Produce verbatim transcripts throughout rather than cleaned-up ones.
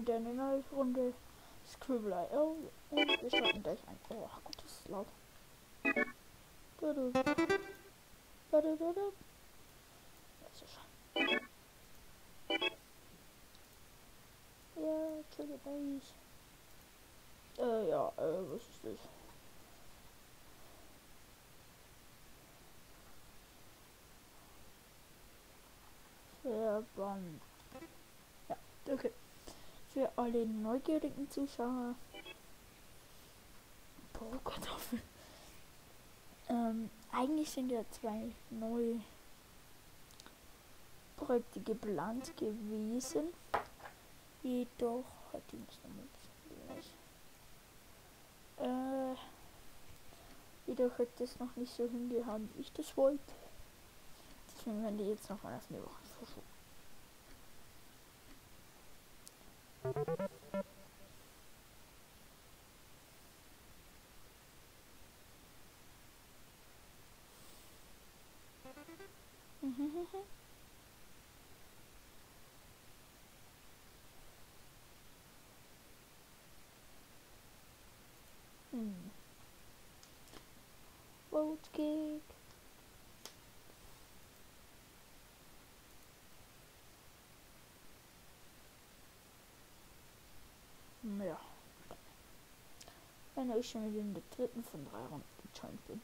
wieder eine neue Runde Scribbler. Oh, und wir starten gleich ein. Oh, Gott, das ist laut. Du, du. Du, du, du, du. Das ist schon. Ja, Trigger Base. Äh, ja, äh, was ist das? Verband. Ja, okay. Für alle neugierigen Zuschauer. Boah, Kartoffeln. Ähm, eigentlich sind ja zwei neue Projekte geplant gewesen. Jedoch hat die nicht äh, jedoch hat das noch nicht so hingehauen, wie ich das wollte. Deswegen werden die jetzt noch mal auf eine Woche verschoben. hm. Vote Gig. Ja. Wenn ich schon wieder in der dritten von drei Runden gejoint bin.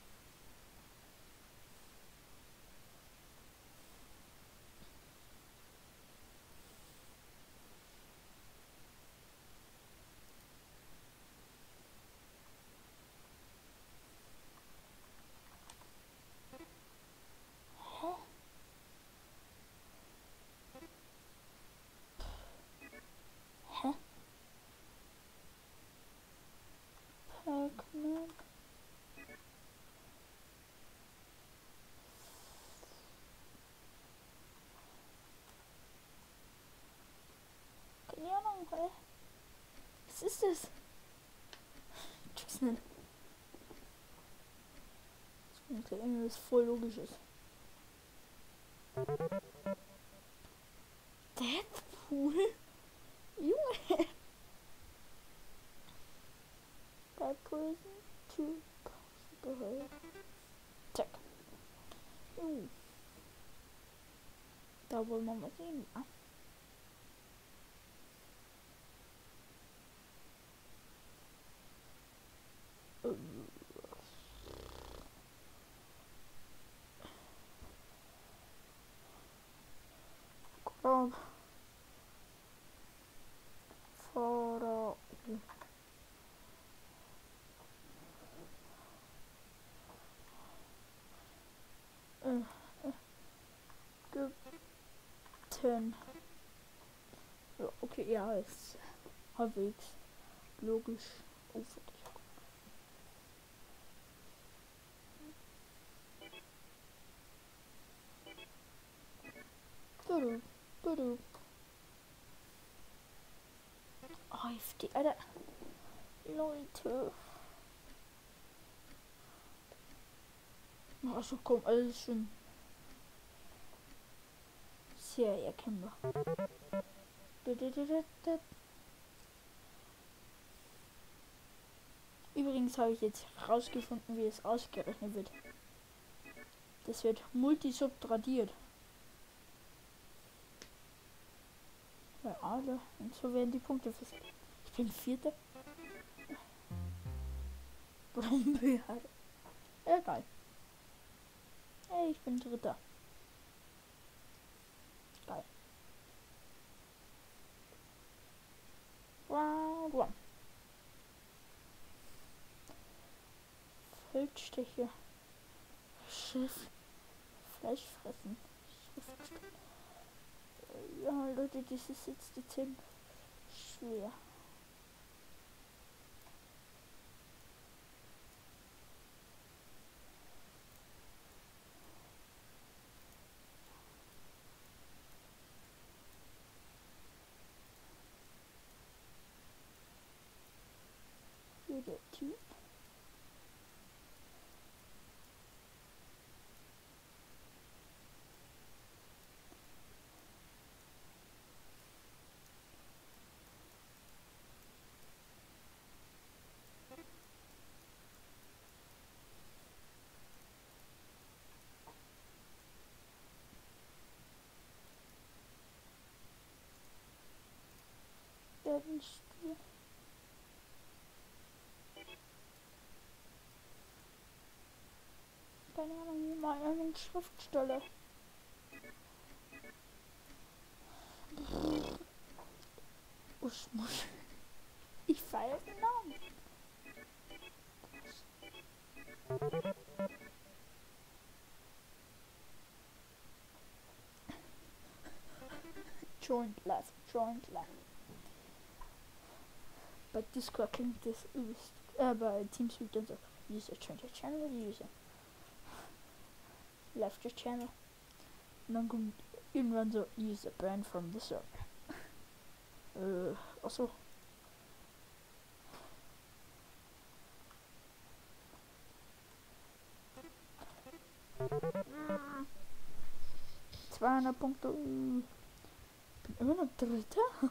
Hä? Hä? Pac-Man? Keine Ahnung, hä? Was ist das? Ich weiß nicht. Das ist irgendwas voll Logisches. Deadpool? Junge! Deadpool ist ein Typ. Zack. Uh. Da wollen wir mal sehen. Ja. Komm. Vorder. Ägypten. Ja, okay, ja, ist halbwegs logisch. Oh, du, du, du. A F D, Alter. Leute. Also komm, alles schon sehr erkennbar. Übrigens habe ich jetzt herausgefunden, wie es ausgerechnet wird. Das wird multisubtradiert. Ja, also, und so werden die Punkte festgelegt. Ich bin Vierter. Brombeer. Egal. Hey, ich bin Dritter. Geil. Round one. Feldstecher. Schiff. Fleisch fressen. Ja, Leute, das ist jetzt dezent schwer. Hier der Typ. selten spiele. Keine Ahnung, wie mal eine Schriftstelle. Usch, musch. Ich feiere den Namen. Joint live, joint live. Bei Discord klingt das übelst, äh, bei Teamspeak dann so, use a change channel, user. Left your channel. Und dann kommt irgendwann so, use a brand from the server. Äh, achso. zweihundert Punkte. Bin immer noch Dritter.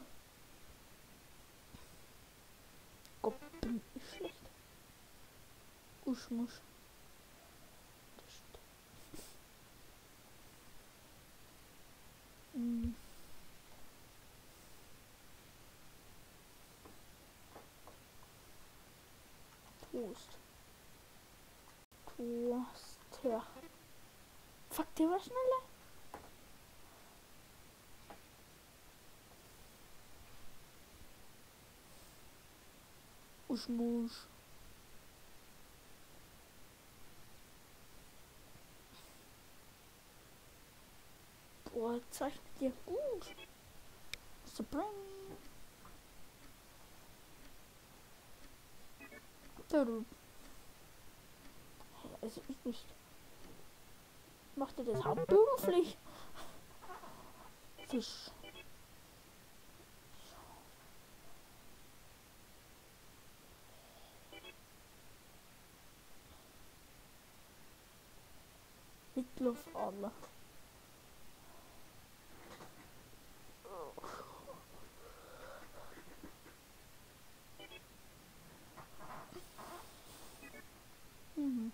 Gott, bin ich schlecht. Uschmusch. Mm. Toast. Toaster. Fuck, der war schneller. Uschmusch. Boah, zeichnet dir gut. Spring. Also ich nicht. Macht ihr das hauptberuflich? Fisch. Hitlerfadler. Mhm.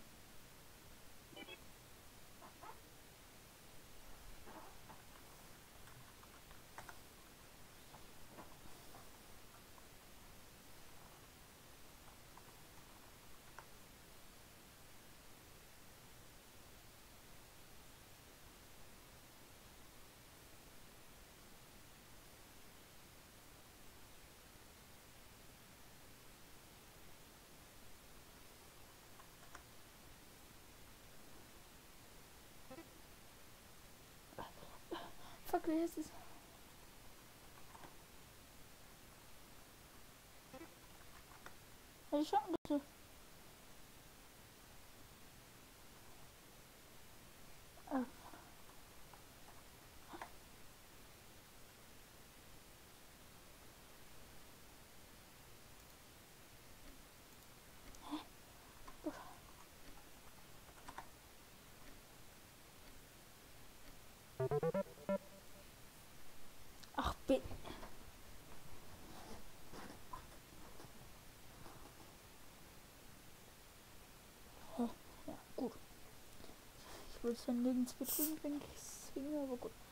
Fuck, wie heißt es? Ich schau bitte. Ah. Ach, bitte. Ja, gut. Ich wollte es ja nirgends betrügen, wenn ich es singe, aber gut.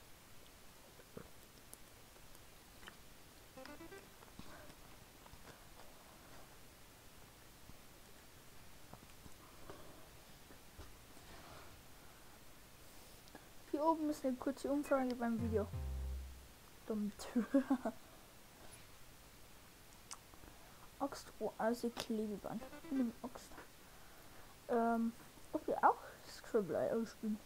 Hier oben ist eine kurze Umfrage beim Video. Dumm Tür. Axt, oh, also Klebeband. Nimm Axt. Ähm, ob ihr auch Scribbler ausspielen?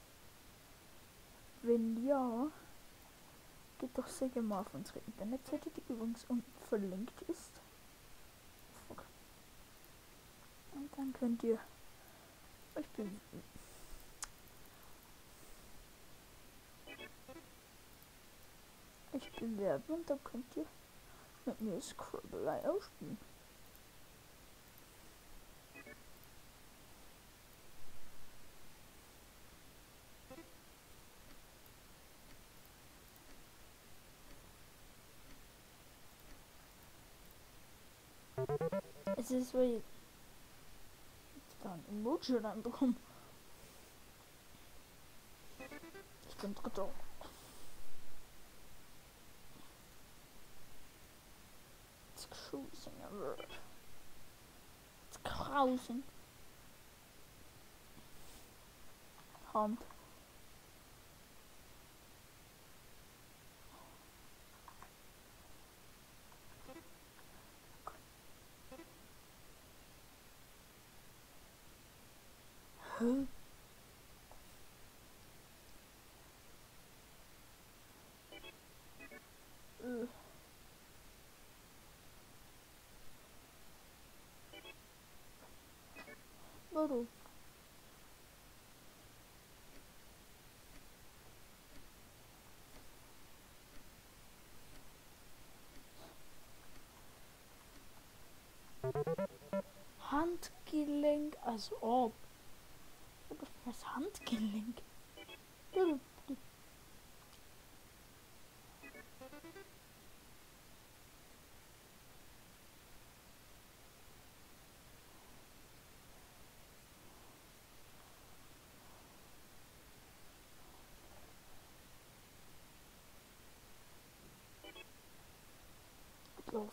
Wenn ja, geht doch sicher mal auf unsere Internetseite, die übrigens unten verlinkt ist. Fuck. Und dann könnt ihr euch bewerben. Ich bewerben und dann könnt ihr mit mir Scribbler ausspielen. Es ist, weil ich da ein Emoji reinbekommen. Ich bin Dritter. choosing a word. It's crossing. Hand. Huh? Uh. Warum? Handgelenk, als ob. Das Handgelenk. Lauf.